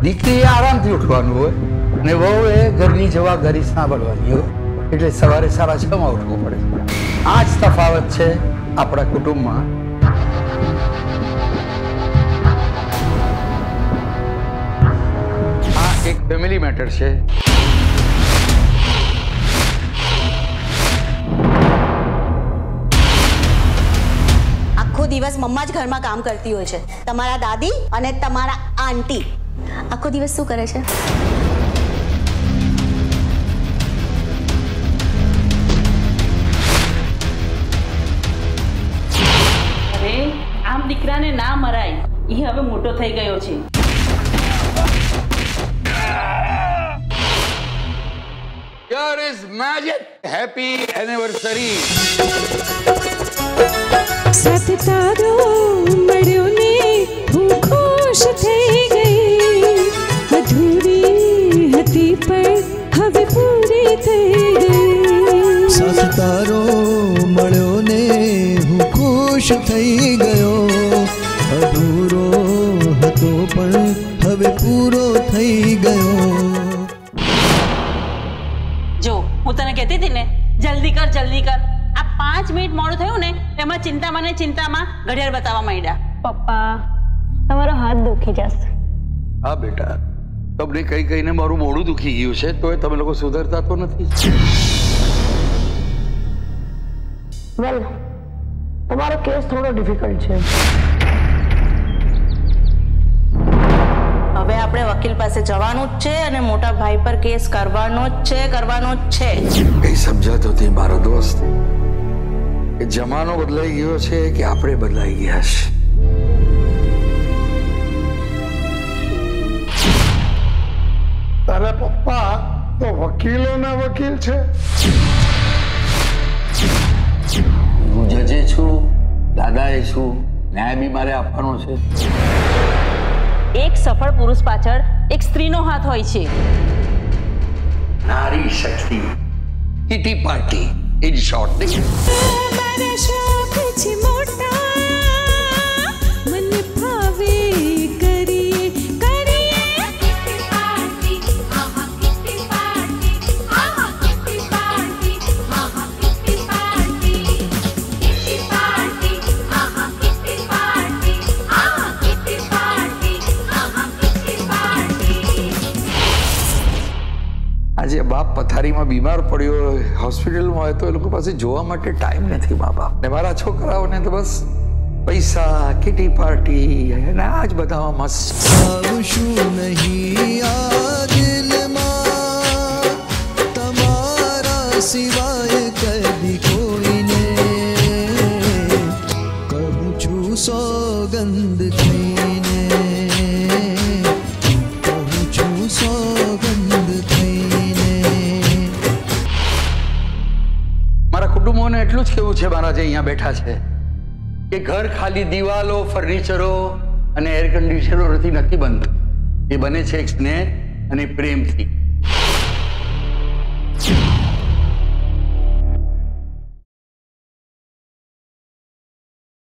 દીકરીએ આરામથી ઉઠવાનું હોય અને વહુએ ઘરની જવાબદારી સાંભળવાની હોય, એટલે સવારે 6:30 ઉઠવું પડે. આ જ તફાવત છે આપણા કુટુંબમાં. આ એક ફેમિલી મેટર છે. આખો દિવસ મમ્મા જ ઘરમાં કામ કરતી હોય છે. તમારા દાદી અને તમારા આંટી આખો દિવસ શું કરે છે? અરે આમ દીકરાને ના મરાય, એ હવે મોટો થઈ ગયો છે. Here is magic. Happy anniversary. साथ तारो मड़्यो ने હું ખુશ થઈ ગઈ, અધૂરી હતી પણ હવે પૂરી થઈ ગઈ. સાથ તારો મળ્યો ને હું ખુશ થઈ ગયો, અધૂરો હતો પણ હવે પૂરો થઈ ગયો. જો હું તને કહેતી હતી ને, જલ્દી કર જલ્દી કર. આ 5 મિનિટ મોડું થયું ને એમાં ચિંતામાં ને ચિંતામાં ઘડિયાળ બતાવવા માંડ્યા. પપ્પા તમારો હાથ દુખી જશે. હા બેટા, તમને કઈ કઈને મારું મોઢું દુખી ગયું છે, તોય તમે લોકો સુધરતા તો નથી. વેલ તમારો કેસ થોડો ડિફિકલ્ટ છે. હવે આપણે વકીલ પાસે જવાનું જ છે અને મોટા ભાઈ પર કેસ કરવાનો જ છે. કઈ સમજાતો તે મારો દોસ્ત કે જમાનો બદલાઈ ગયો છે કે આપણે બદલાઈ ગયા છે. તારા પપ્પા તો વકીલોના વકીલ છે. હું જજે છું, દાદાએ છું, ન્યાય બી મારે આપવાનો છે. એક સફળ પુરુષ પાછળ એક સ્ત્રીનો હાથ હોય છે. નારી શક્તિ, કિટી પાર્ટી, ઇન શોર્ટ. મારા શોખ છે મોટા, મને ભાવે કરીએ કરીએ કિટી પાર્ટી, આહા કિટી પાર્ટી, આહા કિટી પાર્ટી, આહા કિટી પાર્ટી, કિટી પાર્ટી, આહા કિટી પાર્ટી, આહા કિટી પાર્ટી, આહા કિટી પાર્ટી. આજે બાપ પથારીમાં બીમાર પડ્યો, હોસ્પિટલમાં હોય તો એ લોકો પાસે જોવા માટે ટાઈમ નથી મા બાપ ને. મારા છોકરાઓને તો બસ પૈસા, કિટી પાર્ટી અને આ જ બધામાં મસ્ત. આવશું નહીં આ દિલમાં તમારા સિવાય કદી કોઈને, કહું છું સોગંદ થઈને, કહું છું સોગંદ થઈને. મારા કુટુંબોને એટલું જ કેવું છે, મારા જે અહીંયા બેઠા છે, કે ઘર ખાલી દિવાલો, ફર્નિચરો અને એર કન્ડિશનરોથી નથી બનતું. એ બને છે એક સ્નેહ અને પ્રેમથી.